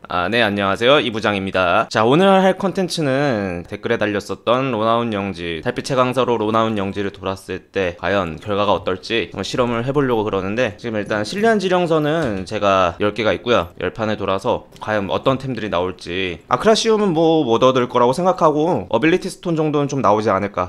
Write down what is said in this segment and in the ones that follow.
네, 안녕하세요. 이부장입니다. 자, 오늘 할 컨텐츠는 댓글에 달렸었던 로나운 영지, 달빛의 강사로 로나운 영지를 돌았을 때 과연 결과가 어떨지 한번 실험을 해보려고 그러는데, 지금 일단 실리안 지령서는 제가 10개가 있고요. 10판을 돌아서 과연 어떤 템들이 나올지, 아크라시움은 뭐 못 얻을 거라고 생각하고 어빌리티 스톤 정도는 좀 나오지 않을까.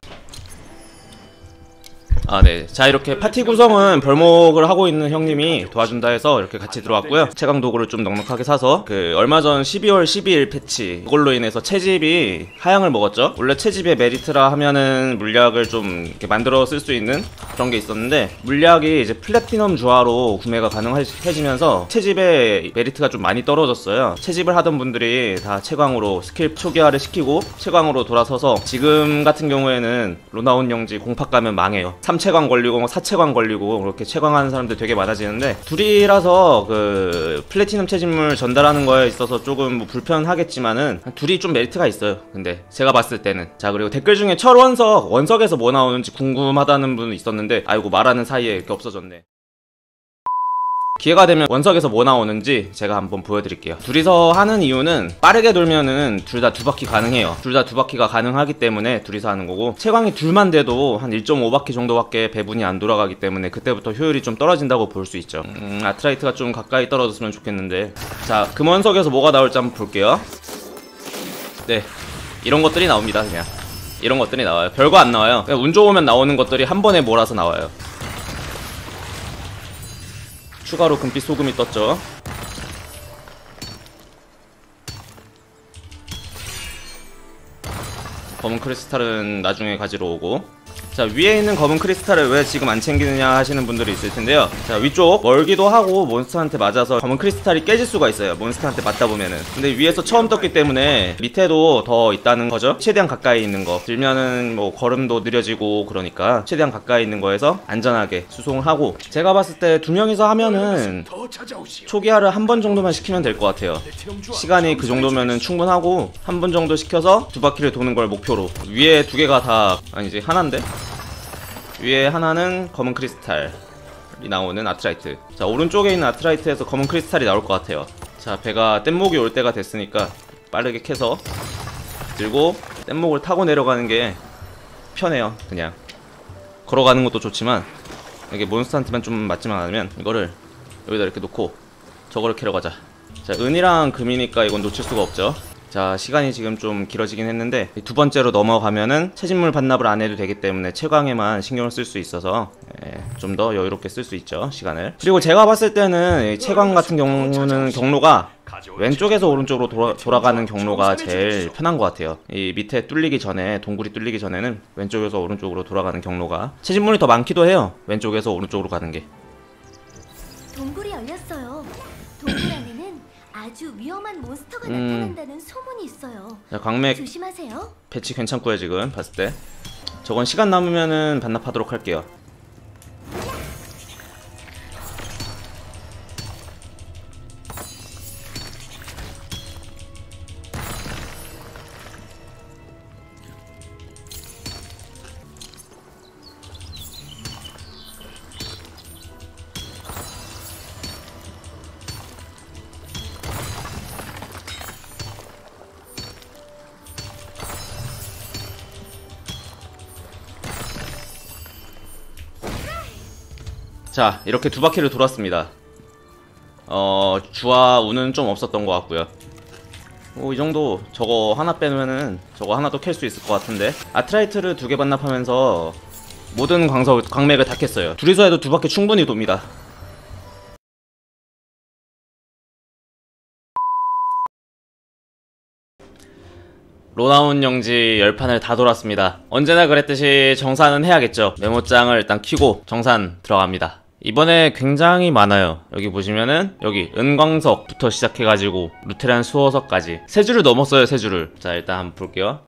네. 자, 이렇게 파티 구성은 벌목을 하고 있는 형님이 도와준다 해서 이렇게 같이 들어왔고요. 채광 도구를 좀 넉넉하게 사서 얼마 전 12월 12일 패치, 그걸로 인해서 채집이 하향을 먹었죠. 원래 채집의 메리트라 하면은 물약을 좀 이렇게 만들어 쓸 수 있는 그런 게 있었는데, 물약이 이제 플래티넘 주화로 구매가 가능해지면서 채집의 메리트가 좀 많이 떨어졌어요. 채집을 하던 분들이 다 채광으로 스킬 초기화를 시키고 채광으로 돌아서서, 지금 같은 경우에는 로나운 영지 공팍 가면 망해요. 3채광 걸리고 4채광 걸리고 그렇게 채광하는 사람들 되게 많아지는데, 둘이라서 플래티넘 채집물 전달하는 거에 있어서 조금 뭐 불편하겠지만은 둘이 좀 메리트가 있어요. 근데 제가 봤을 때는. 자, 그리고 댓글 중에 원석에서 뭐 나오는지 궁금하다는 분은 있었는데, 아이고 말하는 사이에 이렇게 없어졌네. 기회가 되면 원석에서 뭐 나오는지 제가 한번 보여드릴게요. 둘이서 하는 이유는, 빠르게 돌면은 둘 다 2바퀴 가능해요. 둘 다 2바퀴가 가능하기 때문에 둘이서 하는 거고, 채광이 둘만 돼도 한 1.5바퀴 정도밖에 배분이 안 돌아가기 때문에 그때부터 효율이 좀 떨어진다고 볼 수 있죠. 아트라이트가 좀 가까이 떨어졌으면 좋겠는데. 자, 금원석에서 뭐가 나올지 한번 볼게요. 네, 이런 것들이 나옵니다. 그냥 이런 것들이 나와요. 별거 안 나와요. 그냥 운 좋으면 나오는 것들이 한 번에 몰아서 나와요. 추가로 금빛 소금이 떴죠. 검은 크리스탈은 나중에 가지러 오고. 자, 위에 있는 검은 크리스탈을 왜 지금 안 챙기느냐 하시는 분들이 있을 텐데요. 자, 위쪽 멀기도 하고 몬스터한테 맞아서 검은 크리스탈이 깨질 수가 있어요. 몬스터한테 맞다 보면은. 근데 위에서 처음 떴기 때문에 밑에도 더 있다는 거죠. 최대한 가까이 있는 거 들면은 뭐 걸음도 느려지고, 그러니까 최대한 가까이 있는 거에서 안전하게 수송을 하고, 제가 봤을 때 2명이서 하면은 초기화를 한 번 정도만 시키면 될 것 같아요. 시간이 그 정도면은 충분하고, 한 번 정도 시켜서 2바퀴를 도는 걸 목표로. 위에 2개가 다, 아니지, 하나인데? 위에 하나는 검은 크리스탈이 나오는 아트라이트. 자, 오른쪽에 있는 아트라이트에서 검은 크리스탈이 나올 것 같아요. 자, 배가 뗏목이 올 때가 됐으니까 빠르게 캐서 들고 뗏목을 타고 내려가는 게 편해요. 그냥 걸어가는 것도 좋지만, 이게 몬스터한테만 좀 맞지만 않으면 이거를 여기다 이렇게 놓고 저거를 캐러 가자. 자, 은이랑 금이니까 이건 놓칠 수가 없죠. 자, 시간이 지금 좀 길어지긴 했는데, 두 번째로 넘어가면은 채집물 반납을 안 해도 되기 때문에 채광에만 신경을 쓸 수 있어서 좀 더 여유롭게 쓸 수 있죠, 시간을. 그리고 제가 봤을 때는 채광 같은 경우는 경로가 왼쪽에서 오른쪽으로 돌아가는 경로가 제일 편한 것 같아요. 이 밑에 뚫리기 전에, 동굴이 뚫리기 전에는 왼쪽에서 오른쪽으로 돌아가는 경로가, 채집물이 더 많기도 해요, 왼쪽에서 오른쪽으로 가는 게. 동굴이 열렸어요. 동굴 안에는 아주 위험한 몬스터가 나타난다는 소문이 있어요. 자, 광맥 조심하세요. 배치 괜찮고요, 지금 봤을 때. 저건 시간 남으면은 반납하도록 할게요. 자, 이렇게 2바퀴를 돌았습니다. 주화 운은 좀 없었던 것 같고요. 이 정도, 저거 하나 빼면은 저거 하나도 캘 수 있을 것 같은데. 아트라이트를 2개 반납하면서 모든 광맥을 다 캤어요. 둘이서 해도 2바퀴 충분히 돕니다. 로나운 영지 10판을 다 돌았습니다. 언제나 그랬듯이 정산은 해야겠죠. 메모장을 일단 켜고 정산 들어갑니다. 이번에 굉장히 많아요. 여기 보시면은 여기 은광석부터 시작해가지고 루테란 수호석까지 3줄을 넘었어요. 3줄을. 자, 일단 한번 볼게요.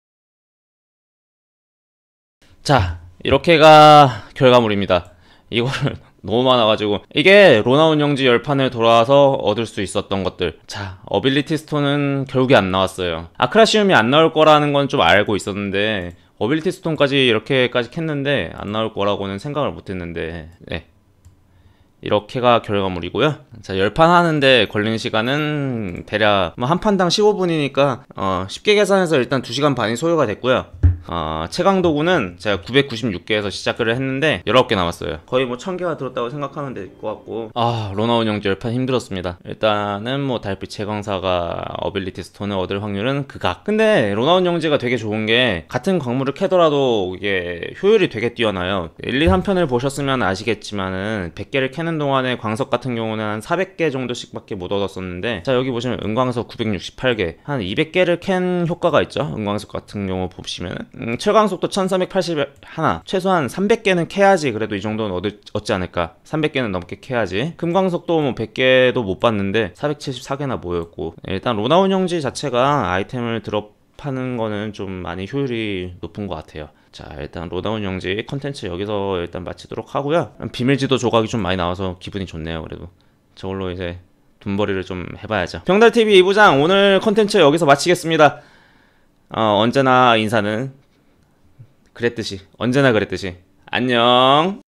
자, 이렇게가 결과물입니다. 이거를 너무 많아가지고, 이게 로나운 영지 10판을 돌아와서 얻을 수 있었던 것들. 자, 어빌리티 스톤은 결국에 안 나왔어요. 아크라시움이 안 나올 거라는 건 좀 알고 있었는데, 어빌리티 스톤까지 이렇게까지 캤는데 안 나올 거라고는 생각을 못 했는데, 네, 이렇게가 결과물이고요. 자, 10판 하는데 걸리는 시간은 대략 뭐 한 판당 15분이니까 쉽게 계산해서 일단 2시간 반이 소요가 됐고요. 최강 도구는 제가 996개에서 시작을 했는데 19개 남았어요. 거의 뭐 1000개가 들었다고 생각하면 될 것 같고, 로나운 영지 10판 힘들었습니다. 일단은 뭐 달빛 채광사가 어빌리티 스톤을 얻을 확률은 극악. 근데 로나운 영지가 되게 좋은 게 같은 광물을 캐더라도 이게 효율이 되게 뛰어나요. 1, 2, 3편을 보셨으면 아시겠지만은 100개를 캐는 동안에 광석 같은 경우는 한 400개 정도씩 밖에 못 얻었었는데, 자 여기 보시면 은광석 968개, 한 200개를 캔 효과가 있죠. 은광석 같은 경우 보시면은 철광석도 1381, 최소한 300개는 캐야지 그래도 이 정도는 얻지 않을까. 300개는 넘게 캐야지. 금광석도 뭐 100개도 못 봤는데 474개나 모였고, 일단 로나운 영지 자체가 아이템을 드롭하는 거는 좀 많이 효율이 높은 것 같아요. 자, 일단 로나운 영지 컨텐츠 여기서 일단 마치도록 하고요. 비밀지도 조각이 좀 많이 나와서 기분이 좋네요. 그래도 저걸로 이제 돈벌이를 좀 해봐야죠. 병달TV 2부장 오늘 컨텐츠 여기서 마치겠습니다. 언제나 인사는 언제나 그랬듯이 안녕.